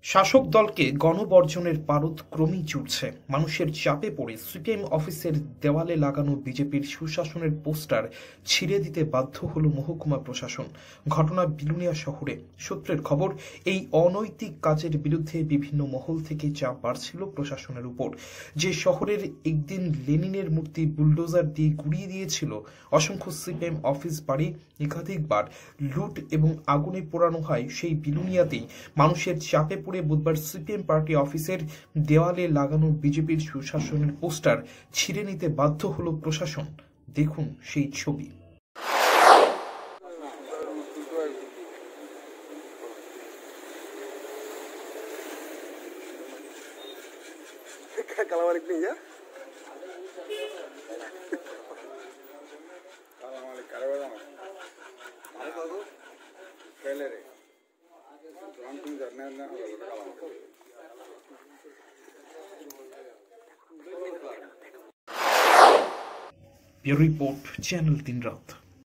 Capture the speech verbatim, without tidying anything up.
শাসক দলকে গণবর্জনের পারদ ক্রমেই চড়ছে। মানুষের চাপে পড়ে সিপিএম অফিসের দেওয়ালে লাগানো বিজেপির সুশাসনের পোস্টার ছিঁড়ে দিতে বাধ্য হল মহকুমা প্রশাসন। ঘটনা বিলুনিয়া শহরে। সূত্রের খবর, এই অনৈতিক কাজের বিরুদ্ধে বিভিন্ন মহল থেকে চাপ বাড়ছিল প্রশাসনের উপর। যে শহরের একদিন লেনিনের মূর্তি বুলডোজার দিয়ে গুড়িয়ে দিয়েছিল, অসংখ্য সিপিএম অফিস বাড়ি একাধিকবার লুট এবং আগুনে পোড়ানো হয়, সেই বিলুনিয়াতেই মানুষের চাপে পড়ে বুধবার সিপিএম পার্টি অফিসের দেওয়ালে লাগানো বিজেপির সুশাসনের পোস্টার ছিঁড়ে নিতে বাধ্য হল প্রশাসন। দেখুন সেই ছবি। रिपोर्ट चैनल दिन रात।